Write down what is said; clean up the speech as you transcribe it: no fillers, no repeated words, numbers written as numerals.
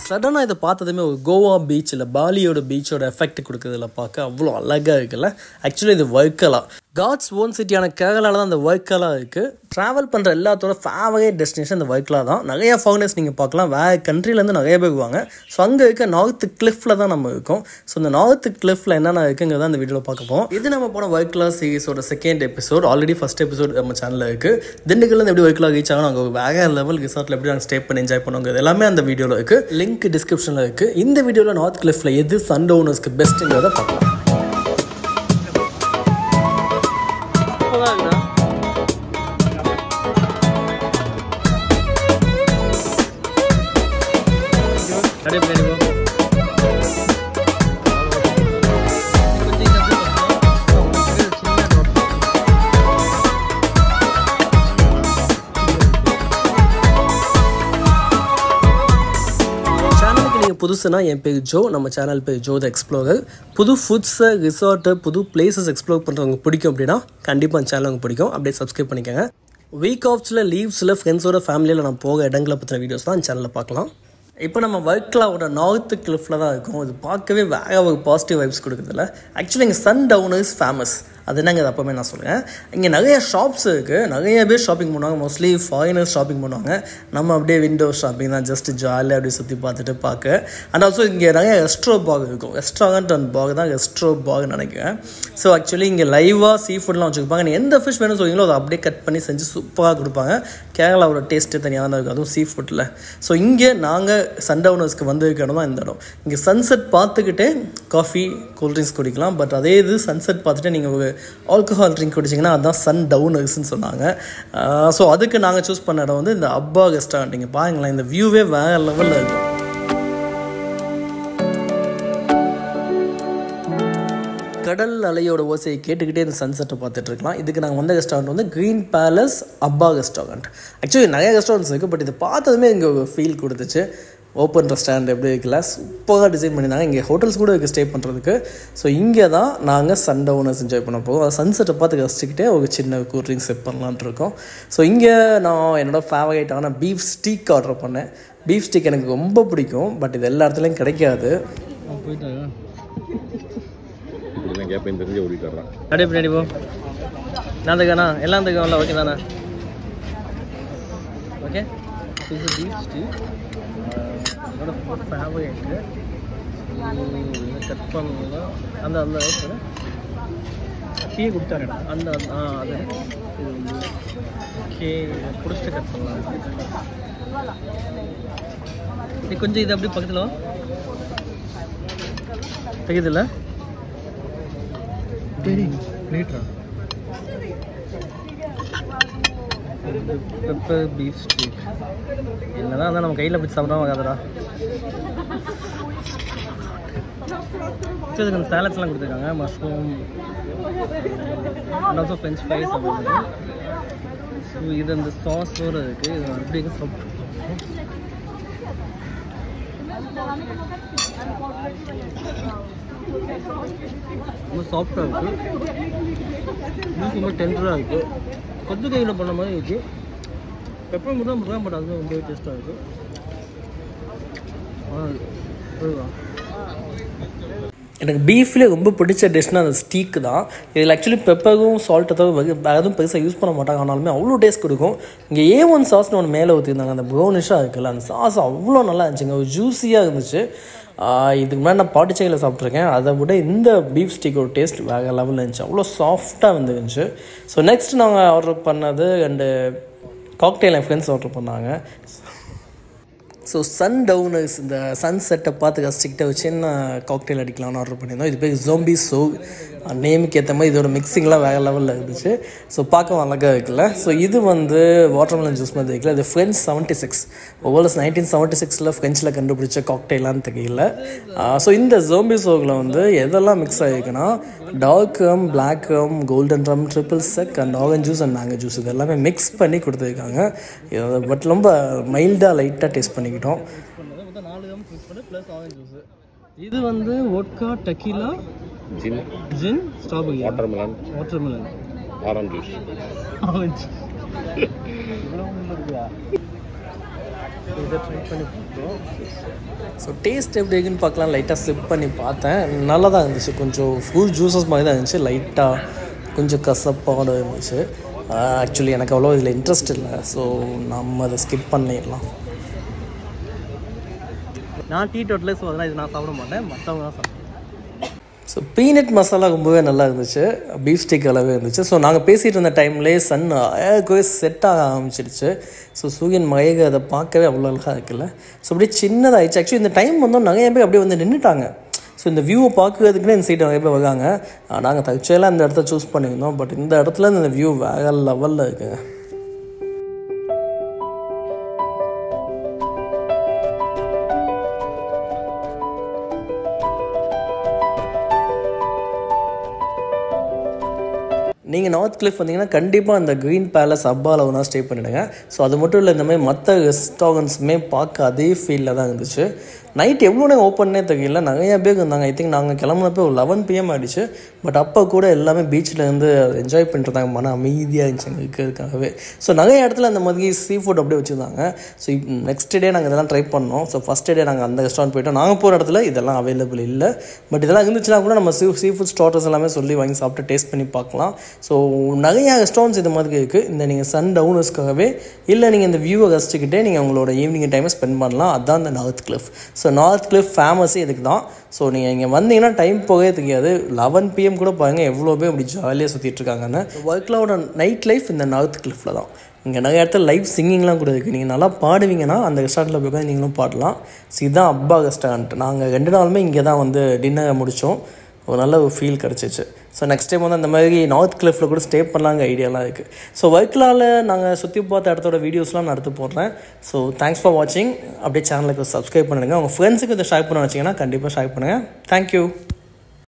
சடனாக இதை பார்த்ததுமே ஒரு கோவா பீச்சில் பாலியோட பீச்சோட எஃபெக்ட் கொடுக்குறதுல பார்க்க அவ்வளோ அழகாக இருக்குல்ல. ஆக்சுவலி இது வர்க்கலா, காட்ஸ் ஓன் சிட்டியான கேரளாவில் தான் அந்த வர்க்கலா இருக்குது. ட்ராவல் பண்ணுற எல்லாத்தோட ஃபேவரேட் டெஸ்டினேஷன் இந்த வர்க்கலா தான். நிறைய ஃபாரினர்ஸ் நீங்கள் பார்க்கலாம், வேறு கண்ட்ரிலேருந்து நிறைய பேர் வருவாங்க. ஸோ அங்கே இருக்க நார்த் கிளிஃபில் தான் நம்ம இருக்கோம். ஸோ இந்த நார்த் கிளிஃபில் என்னென்ன இருக்குங்கிறத அந்த வீடியோவில் பார்க்க போகிறோம். இது நம்ம போன வர்க்கலா சீரிஸோட second episode. Already first episode நம்ம சேனலில் இருக்குது. திண்டுக்கல்லேருந்து எப்படி வர்க்கலா ரீச் ஆகணும், அங்கே வேறு லெவல் ரிசார்ட்டில் எப்படி நாங்கள் ஸ்டே பண்ணி என்ஜாய் பண்ணுவோங்க எல்லாமே அந்த வீடியோவில் இருக்குது. லிங்க் டிஸ்கிரிப்ஷனில் இருக்குது. இந்த வீடியோவில் நார்த் கிளிஃபில் எது சன்டவுனர்ஸ்க்கு பெஸ்ட்டுங்கிறத பார்க்கலாம். புதுசுனா என் பேர் ஜோ, நம்ம சேனல் பேர் ஜோ த எக்ஸ்ப்ளோரர். புது ஃபுட்ஸு, ரிசார்ட்டு, புது பிளேசஸ் எக்ஸ்ப்ளோர் பண்ணுறவங்க பிடிக்கும் அப்படின்னா கண்டிப்பாக அந்த சேனல் உங்களுக்கு பிடிக்கும். அப்படியே சப்ஸ்கிரைப் பண்ணிக்கோங்க. வீக் ஆஃப்ஸில், லீவ்ஸில், ஃப்ரெண்ட்ஸோட ஃபேமிலியில் நான் போக இடங்களை பற்றின வீடியோஸ் தான் அந்த சேனலில் பார்க்கலாம். இப்போ நம்ம வர்க்கலாவோட நார்த் கிளிஃபில் தான் இருக்கும். இது பார்க்கவே வேறு ஒரு பாசிட்டிவ் வைப்ஸ் கொடுக்குறதில்ல. ஆக்சுவலி இங்கே சன்டவுன் இஸ் ஃபேமஸ். அது என்னங்க அது அப்போவே நான் சொல்லுவேன். இங்கே நிறைய ஷாப்ஸ் இருக்குது, நிறைய பேர் ஷாப்பிங் பண்ணுவாங்க. மோஸ்ட்லி ஃபாரினர்ஸ் ஷாப்பிங் பண்ணுவாங்க. நம்ம அப்படியே விண்டோ ஷாப்பிங் தான், ஜஸ்ட் ஜாலியாக அப்படியே சுற்றி பார்த்துட்டு பார்க்க. அண்ட் ஆல்சோ இங்கே நிறைய ரெஸ்ட்ரோ பாக் இருக்கும். ரெஸ்டாரண்ட் அண்ட் பாக் தான் ரெஸ்ட்ரோ பாக்னு நினைக்கிறேன். ஸோ ஆக்சுவலி இங்கே லைவாக சீ ஃபுட்லாம் வச்சுருப்பாங்க. நீங்கள் எந்த ஃபிஷ் வேணும்னு சொல்லுவீங்களோ அதை அப்படியே கட் பண்ணி செஞ்சு சூப்பராக கொடுப்பாங்க. கேரளாவோட டேஸ்ட்டு தனியாக தான் இருக்கும், அதுவும் சீ ஃபுட்டில். ஸோ இங்கே நாங்கள் சன்டவுனர்ஸ்க்கு வந்திருக்க இடம் தான் இந்த இடம். இங்கே சன்செட் பார்த்துக்கிட்டே காஃபி, கூல்ட்ரிங்க்ஸ் குடிக்கலாம். பட் அதே இது சன்செட் பார்த்துட்டு நீங்கள் ஒரு ஆல்கஹால் ட்ரிங்க் குடிச்சிங்கன்னா அதுதான் சன்டவுனர்ஸ்ன்னு சொன்னாங்க. ஸோ அதுக்கு நாங்கள் சூஸ் பண்ண இடம் வந்து இந்த அப்பா ரெஸ்டாரண்ட். இங்கே பாருங்களேன், இந்த வியூவே வேறு லெவலில் இருக்கும். கடல் அலையோட ஓசையை கேட்டுக்கிட்டே இந்த சன்செட்டை பார்த்துட்டு இருக்கலாம். இதுக்கு நாங்கள் வந்த ரெஸ்டாரண்ட் வந்து க்ரீன் பேலஸ் அப்பா ரெஸ்டாரண்ட். ஆக்சுவலி நிறைய ரெஸ்டாரண்ட்ஸ் இருக்குது, பட் இதை பார்த்ததுமே இங்கே ஒரு ஃபீல் கொடுத்துச்சு. ஓப்பன் ரெஸ்டாரண்ட் எப்படி இருக்குல்ல, சூப்பராக டிசைன் பண்ணியிருந்தாங்க. இங்கே ஹோட்டல்ஸ் கூட இருக்குது ஸ்டே பண்ணுறதுக்கு. ஸோ இங்கே தான் நாங்கள் சன்டவுனர்ஸ் என்ஜாய் பண்ண போகிறோம். அதை சன்செட்டை பார்த்து ரசிச்சுக்கிட்டே ஒரு சின்ன கூல் ட்ரிங்க்ஸ் செட் பண்ணலான்ட்டு இருக்கோம். ஸோ இங்கே நான் என்னோடய ஃபேவரேட்டான பீஃப் ஸ்டீக் ஆர்டர் பண்ணேன். பீஃப் ஸ்டீக் எனக்கு ரொம்ப பிடிக்கும், பட் இது எல்லா இடத்துலையும் கிடைக்காது. எல்லாம் தருக்காங்களா? ஓகே தானே? ஓகே, இது பீஃப் ஸ்டீக் என்னோட ஃபேவரேட்டு. கட் பண்ணலாம் அந்த அந்த டீ கொடுத்தாங்கடா அந்த அது இது வந்து ஓகே குடிச்சிட்டு கட் பண்ணலாம். இது கொஞ்சம் இது அப்படி பக்கத்தில் தெரியுதுல்ல லேட்டரா பெப்பர் பீஃப் ஸ்டீக் என்னதான் இருந்தால் நம்ம கையில் பிடிச்சி சாப்பிட்றோம் ஆகாதடா. இதுக்கு அந்த சாலட்ஸ்லாம் கொடுத்துருக்காங்க, mushroom and also french fries அப்படின்னு. ஸோ இது அந்த சாஸோடு இருக்குது. இது அப்படியே சாப்பிட்ருக்கோம். ரொம்ப சாஃப்டாக இருக்குது, ரொம்ப டெண்டராக இருக்குது. கொத்து கையில் பண்ண மாதிரி இருக்குது. பெப்பர் மட்டும் தான் போடுறேன், பட் அதுவும் ரொம்ப டேஸ்ட்டாக இருக்குது. எனக்கு பீஃப்லேயே ரொம்ப பிடிச்ச டிஷ்னால் அந்த ஸ்டீக்கு தான். இதில் ஆக்சுவலி பெப்பரும் சால்ட்டை அதுவும் பெருசாக யூஸ் பண்ண மாட்டாங்க, ஆனாலுமே அவ்வளோ டேஸ்ட் கொடுக்கும். இங்கே A1 சாஸ்னு ஒன்று மேலே ஊற்றிருந்தாங்க, அந்த ப்ரௌனிஷாக இருக்குல்ல, அந்த சாஸ் அவ்வளோ நல்லா இருந்துச்சுங்க, ஒரு ஜூஸியாக இருந்துச்சு. இதுக்கு முன்னாடி நான் பாட்டிச்சையில் சாப்பிட்ருக்கேன், அதை விட இந்த பீஃப் ஸ்டீக்கோட டேஸ்ட் வேறு லெவலில் இருந்துச்சு, அவ்வளோ சாஃப்டாக வந்துருந்துச்சு. ஸோ நெக்ஸ்ட் நாங்கள் ஆர்டர் பண்ணது அண்டு காக்டெயில் என் ஃப்ரெண்ட்ஸ் ஆர்டர் பண்ணாங்க. ஸோ சன்டவுனர்ஸ் இந்த சன்செட்டை பார்த்து ரசிச்சுக்கிட்ட ஒரு சின்ன காக்டெயில் அடிக்கலாம்னு ஆர்டர் பண்ணியிருந்தோம். இது பேர் ஜோம்பி சோக். நேமுக்கு ஏற்ற மாதிரி இதோட மிக்சிங்லாம் வேறு லெவலில் இருந்துச்சு. ஸோ பார்க்க அழகாக இருக்குல்ல. ஸோ இது வந்து வாட்டர்மெலன் ஜூஸ் மாதிரி இருக்குல்ல, இது ஃப்ரெஞ்ச் 76 ஒவ்வொரு 1976 ஃப்ரெஞ்சில் கண்டுபிடிச்ச காக்டெயிலான்னு தெரியல. ஸோ இந்த ஜோம்பி சோக்கில் வந்து எதெல்லாம் மிக்ஸ் ஆகிருக்குன்னா dark rum, black rum, golden rum, triple sec and orange juice and mango juice இது எல்லாமே மிக்ஸ் பண்ணி கொடுத்துருக்காங்க. பட் ரொம்ப மைல்டாக லைட்டாக டேஸ்ட் பண்ணிக்கிட்டோம். இது வந்து vodka, tequila, gin, strawberry, watermelon, orange juice. இதை ட்ரை பண்ணி பார்த்தோம். ஸோ டேஸ்ட் எப்படி இருக்குன்னு பார்க்கலாம். லைட்டாக ஸ்லிப் பண்ணி பார்த்தேன், நல்லா தான் இருந்துச்சு. கொஞ்சம் ஃப்ரூட் ஜூஸஸ் மாதிரி தான் இருந்துச்சு, லைட்டாக கொஞ்சம் கசப்பாக இருந்துச்சு. ஆக்சுவலி எனக்கு அவ்வளோ இதில் இன்ட்ரெஸ்ட் இல்லை, ஸோ நம்ம அதை ஸ்கிப் பண்ணிடலாம். நான் டீ டோட்டில், ஸோ அதெல்லாம் இது நான் சாப்பிட மாட்டேன், மற்றவங்க தான் சாப்பிடுவேன். ஸோ பீனட் மசாலா ரொம்பவே நல்லா இருந்துச்சு, பீஃப் ஸ்டிக் அளவே இருந்துச்சு. ஸோ நாங்கள் பேசிகிட்டு இருந்த டைம்லேயே சன் அழகாகவே செட் ஆக ஆரம்பிச்சிடுச்சு. ஸோ சூரியன் மயக அதை பார்க்கவே அவ்வளோ அழகாக இருக்குல்ல. ஸோ அப்படியே சின்னதாகிடுச்சு. ஆக்சுவலி இந்த டைம் வந்தோம் நிறைய பேர் அப்படியே வந்து நின்றுட்டாங்க. ஸோ இந்த வியூவை பார்க்குறதுக்குன்னு இந்த சைடு நிறைய பேர் வராங்க. நாங்கள் தற்செயலாக இந்த இடத்த சூஸ் பண்ணியிருந்தோம், பட் இந்த இடத்துல இந்த வியூ வேறு லெவலில் இருக்குங்க. நீங்கள் நார்த் கிளிஃப் வந்தீங்கன்னா கண்டிப்பாக அந்த க்ரீன் பேலஸ் அப்பாவில் ஒன்றா ஸ்டே பண்ணிவிடுங்க. ஸோ அது மட்டும் இல்லை, இந்த மாதிரி மற்ற ரெஸ்டாரண்ட்ஸுமே பார்க்க அதே ஃபீலில் தான் இருந்துச்சு. நைட் எவ்வளோ நேரம் ஓப்பன்னே தெரியல, நிறையா பேர் இருந்தாங்க. ஐ திங்க் நாங்கள் கிளம்புனப்போ ஒரு 11 PM ஆகிடுச்சு. பட் அப்போ கூட எல்லாமே பீச்சில் இருந்து என்ஜாய் பண்ணிட்டு இருந்தாங்க, மன அமைதியாக இருந்துச்சு அங்கே இருக்கிறதுக்காகவே. ஸோ நிறைய இடத்துல அந்த மாதிரி சீ ஃபுட் அப்படியே வச்சுருந்தாங்க. ஸோ நெக்ஸ்ட் டே நாங்கள் இதெல்லாம் ட்ரை பண்ணோம். ஸோ ஃபஸ்ட் டே நாங்கள் அந்த ரெஸ்டாரண்ட் போய்ட்டோம். நாங்கள் போகிற இடத்துல இதெல்லாம் அவைலபிள் இல்லை, பட் இதெல்லாம் இருந்துச்சுன்னா கூட நம்ம சீ ஃபுட் ஸ்டார்டர்ஸ் எல்லாமே சொல்லி வாங்கி சாப்பிட்டு டேஸ்ட் பண்ணி பார்க்கலாம். ஸோ நிறையா ரெஸ்டாரண்ட்ஸ் இது மாதிரி இருக்குது. இந்த நீங்கள் சன் டவுனர்ஸ்க்காகவே இல்லை நீங்கள் இந்த வியூவை ரசிச்சுக்கிட்டே நீங்கள் உங்களோட ஈவினிங் டைமை ஸ்பெண்ட் பண்ணலாம். அதுதான் இந்த north cliff. So north cliff ஃபேமஸே இதுக்கு தான். ஸோ நீங்கள் இங்கே வந்தீங்கன்னா டைம் போகவே தெரியாது. 11 PM கூட பாருங்கள் எவ்வளோ பேர் அப்படி ஜாலியாக சுற்றிட்டு இருக்காங்கன்னு. ஒர்க்லோட நைட் லைஃப் இந்த நார்த் கிளிஃபில் தான். இங்கே நிறைய இடத்துல லைவ் சிங்கிங்லாம் கூட இருக்குது. நீங்கள் நல்லா பாடுவீங்கன்னா அந்த ரெஸ்டாரண்ட்டில் போய் உட்காந்து நீங்களும் பாடலாம். ஸோ இதுதான் அப்பா ரெஸ்டாரண்ட். நாங்கள் 2 நாளுமே இங்கே தான் வந்து டின்னரை முடித்தோம். ஒரு நல்ல ஒரு ஃபீல் கிடச்சிச்சு. ஸோ நெக்ஸ்ட் டைம் வந்து அந்த மாதிரி நார்த் கிளிஃபில் கூட ஸ்டே பண்ணலாங்க ஐடியாலாம் இருக்குது. ஸோ ஒர்க்லாவில் நாங்கள் சுற்றி பார்த்த இடத்தோட வீடியோஸ்லாம் நான் எடுத்து போடுறேன். ஸோ தேங்க்ஸ் ஃபார் வாட்சிங். அப்படியே சேனலுக்கு சப்ஸ்கிரைப் பண்ணுங்கள். உங்கள் ஃப்ரெண்ட்ஸுக்கு இதை ஷேர் பண்ண வச்சிங்கன்னா கண்டிப்பாக ஷேர் பண்ணுங்கள். தேங்க்யூ.